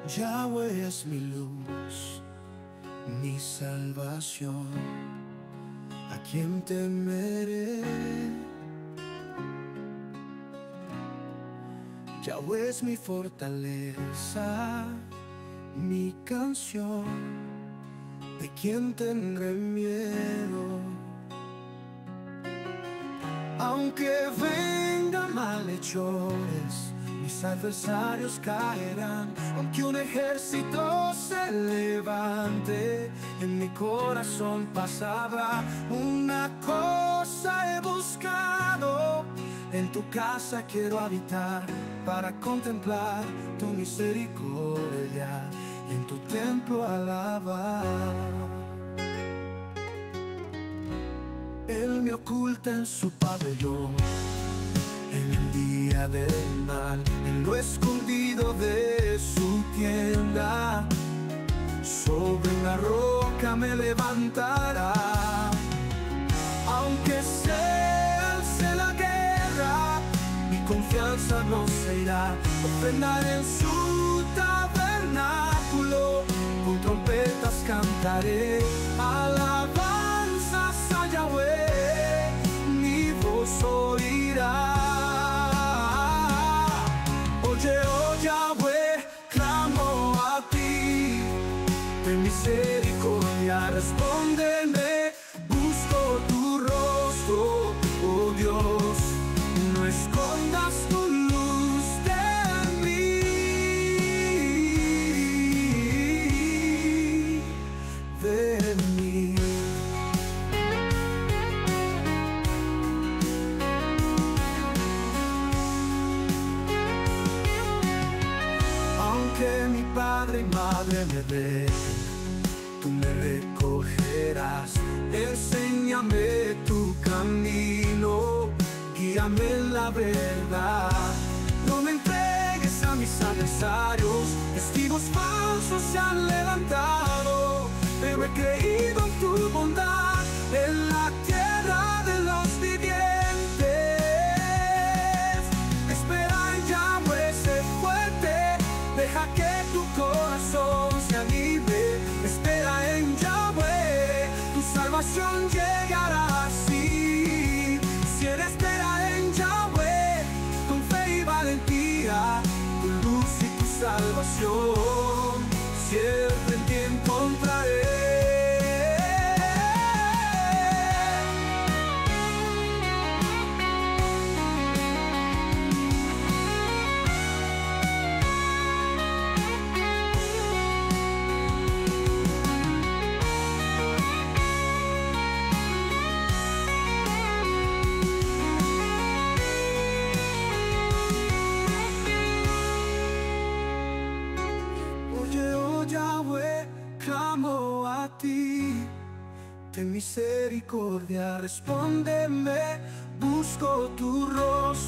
Yahweh es mi luz, mi salvación. ¿A quién temeré? Yahweh es mi fortaleza, mi canción. ¿De quién tendré miedo? Aunque vengan malhechores, mis adversarios caerán. Aunque un ejército se levante, en mi corazón paz habrá. Una cosa he buscado, en tu casa quiero habitar, para contemplar tu misericordia y en tu templo alabar. Él me oculta en su pabellón, en el día del mal, en lo escondido de su tienda. Sobre una roca me levantará. Aunque se alce la guerra, mi confianza no se irá. Ofrendaré en su tabernáculo, con trompetas cantaré alabanzas a Yahweh, mi voz oirá. Oye, oh Yahweh, clamo a ti, ten misericordia, respóndeme, busco tu rostro, oh Dios, no escondas tu luz de mí. Aunque mi padre y madre me dejen, tú me recogerás. Enséñame tu camino, guíame en la verdad. No me entregues a mis adversarios, testigos falsos se han levantado. Pero he creído en tu bondad, en la tierra de los vivientes. Espera en Yahweh, sé fuerte, deja que tu corazón se anime. Espera en Yahweh, tu salvación llegará así. Si él espera en Yahweh, con fe y valentía, tu luz y tu salvación siempre en ti encontraré. Yahweh, clamo a ti, ten misericordia, respóndeme, busco tu rostro.